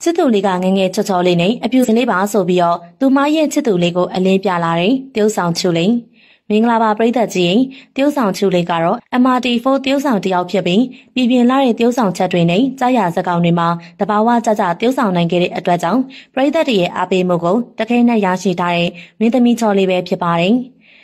စစ်သူလေးကငငယ်ချောချောလေးနဲ့အပြူစင်လေးပါဆိုပြီးတော့သူမရဲ့ချစ်သူလေးကိုအလင်းပြလာတယ်တရုတ်ဆောင်ချူလေးမင်္ဂလာပါပရိသတ်ကြီးတရုတ်ဆောင်ချူလေးကတော့ MRT4 တရုတ်ဆောင်တယောက်ဖြစ်ပြီးပြည်ပြင်းလာတဲ့တရုတ်ဆောင်ချက်တွေနဲ့ကြားရစကားတွေမှာတဘာဝကြကြတရုတ်ဆောင်နိုင်ခဲ့တဲ့အတွက်ကြောင့်ပရိသတ်တွေရဲ့အားပေးမှုကိုတခဲနဲ့ရရှိထားတဲ့မင်းသမီးချော်လေးပဲဖြစ်ပါတယ်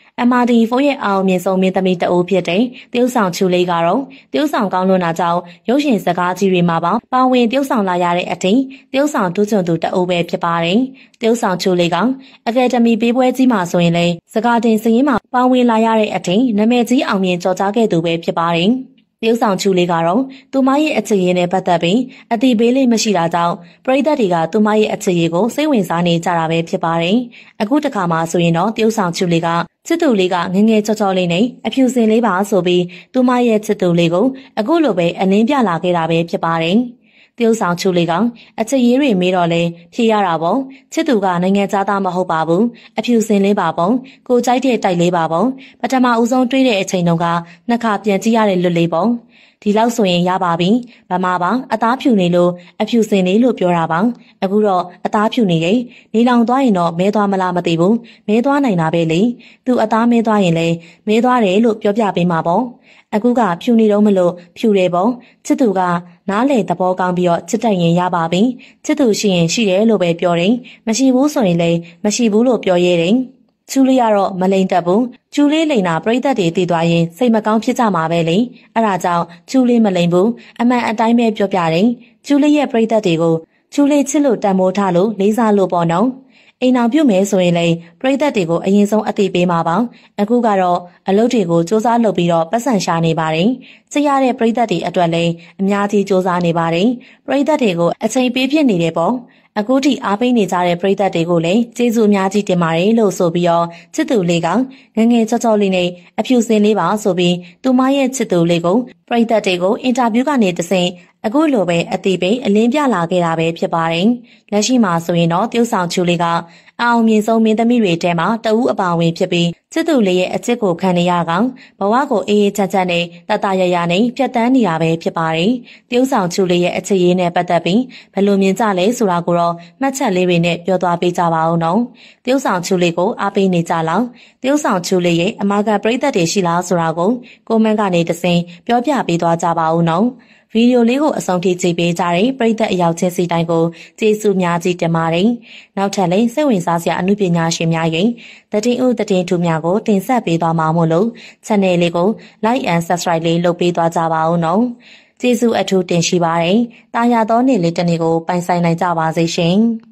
MRT4 ရဲ့အောင်မြင်ဆုံးမင်းသမီးတအုပ်ဖြစ်တဲ့တရုတ်ဆောင်ချူလေးကတော့တရုတ်ဆောင်ကောင်းလွန်တာကြောင့်ရုပ်ရှင်စကားကြီးတွေမှာပါဝင်တရုတ်ဆောင်လာရတဲ့အထိတရုတ်ဆောင်ဒုချွန်သူတအုပ်ပဲဖြစ်ပါတယ်။တရုတ်ဆောင်ချူလေးကအကယ်ဒမီပေးပွဲကြီးမှာဆိုရင်လည်းစကားတင်စရင်မှာပါဝင်လာရတဲ့အထိနာမည်ကြီးအောင်မြင်ကျော်ကြားခဲ့သူပဲဖြစ်ပါတယ်။တရုတ်ဆောင်ချူလေးကတော့သူမရဲ့အချစ်ရည်နဲ့ပတ်သက်ပြီးအတိပေးလေးမရှိတာကြောင့်ပရိသတ်တွေကသူမရဲ့အချစ်ရည်ကိုစိတ်ဝင်စားနေကြတာပဲဖြစ်ပါတယ်။အခုတစ်ခါမှဆိုရင်တော့တရုတ်ဆောင်ချူလေးကချစ်သူလေးကငငယ်ချောချောလေးနဲ့အဖြူစင်လေးပါဆိုပြီးသူမရဲ့ချစ်သူလေးကိုအခုလိုပဲအလင်းပြလာခဲ့တာပဲဖြစ်ပါတယ်။တရုတ်ဆောင်ချူလေးကအချစ်ရေးတွေမေးတော့လဲဖြေရတာပေါ့ချစ်သူကနိုင်ငံသားမဟုတ်ပါဘူးအဖြူစင်လေးပါပေါ့ကိုကြိုက်တဲ့တိုက်လေးပါပေါ့ပထမဦးဆုံးတွေးတဲ့အချိန်တုန်းကနှစ်ခါပြန်ကြည့်ရတဲ့လွတ်လေးပေါ့ဒီလောက်ဆိုရင်ရပါပြီဗမာပါအသားဖြူနေလို့အဖြူစင်လေးလို့ပြောတာပါအခုတော့အသားဖြူနေရင်နေလောင်သွားရင်တော့မဲသွားမလားမသိဘူးမဲသွားနိုင်တာပဲလေသူအသားမဲသွားရင်လည်းမဲသွားတယ်လို့ပြောပြပေးမှာပေါ့အခုကဖြူနေတော့မလို့ဖြူတယ်ပေါ့ချစ်သူကနားလေသဘောကောင်းပြီးတော့ချစ်တတ်ရင်ရပါပြီချစ်သူရှိရင်ရှိတယ်လို့ပဲပြောတယ်မရှိဘူးဆိုရင်လည်းမရှိဘူးလို့ပြောရဲတယ်ကျူလေးကတော့မလိမ့်တက်ဘူးကျူလေးလိန်တာပြိသက်တွေတည်သွားရင်စိတ်မကောင်းဖြစ်ကြမှာပဲလေအဲ့ဒါကြောင့်ကျူလေးမလိမ့်ဘူးအမှန်အတိုင်းပဲပြောပြတယ်ကျူလေးရဲ့ပြိသက်တွေကိုကျူလေးချစ်လို့တန်မိုးထားလို့လေးစားလို့ပေါ့နော်အိမ်အောင်ပြုတ်မယ်ဆိုရင်လေပြိသက်တွေကိုအရင်ဆုံးအသိပေးမှာပါအခုကတော့အလုပ်တွေကိုစူးစမ်းလုပ်ပြီးတော့ပတ်စံရှာနေပါတယ်ချစ်ရတဲ့ပြိသက်တွေအတွက်လည်းအများကြီးစူးစမ်းနေပါတယ်ပြိသက်တွေကိုအချိန်ပေးဖြစ်နေတယ်ပေါ့အခုထိအားပေးနေကြတဲ့ပရိသတ်တွေကိုလည်းကျေးဇူးအများကြီးတင်ပါတယ်လို့ဆိုပြီးတော့ချစ်သူလေးကငငယ်ချောချောလေးနဲ့အဖြူစင်လေးပါဆိုပြီးသူမရဲ့ချစ်သူလေးကိုပရိသတ်တွေကိုအင်တာဗျူးကနေတဆင့်အခုလိုပဲအသေးပိတ်အလင်းပြလာခဲ့တာပဲဖြစ်ပါတယ်။လက်ရှိမှာဆိုရင်တော့တရုတ်ဆောင်ချူလေးကအောင်မြင်ဆုံးမင်းသမီးတွေထဲမှာတဦးအပါဝင်ဖြစ်ပြီးချစ်သူလေးရဲ့အချစ်ကိုခံနေရကောင်ဘဝကိုအေးအေးချမ်းချမ်းနဲ့တတရရနဲ့ဖြတ်တန်းနေတာပဲဖြစ်ပါတယ်။တရုတ်ဆောင်ချူလေးရဲ့အချစ်ရေးနဲ့ပတ်သက်ပြီးဘယ်လိုမြင်ကြလဲဆိုတာကိုတော့မှတ်ချက်လေးတွေနဲ့ပြောသွားပေးကြပါဦးနော်။တရုတ်ဆောင်ချူလေးကိုအားပေးနေကြလား။တရုတ်ဆောင်ချူလေးရဲ့အမာခံပရိသတ်တွေရှိလားဆိုတာကိုကွန်မန့်ကနေတဆင့်ပြောပြပေးသွားကြပါဦးနော်။ဗီဒီယိုလေးကိုအဆုံးထိကြည့်ပေးကြတဲ့ပရိသတ်အယောက်ချင်းစီတိုင်းကိုကျေးဇူးများကြီးတင်ပါတယ်။နောက်ထပ်လည်းစိတ်ဝင်စားစရာအမှုပညာရှင်များရဲ့သတင်းထူးများကိုတင်ဆက်ပေးသွားမှာမို့လို့ channel လေးကို like and subscribe လေးလုပ်ပေးသွားကြပါဦးနော်။ကျေးဇူးအထူးတင်ရှိပါတယ်။တာယာသောနေ့လေးတစ်နေ့ကိုပိုင်ဆိုင်နိုင်ကြပါစေရှင်။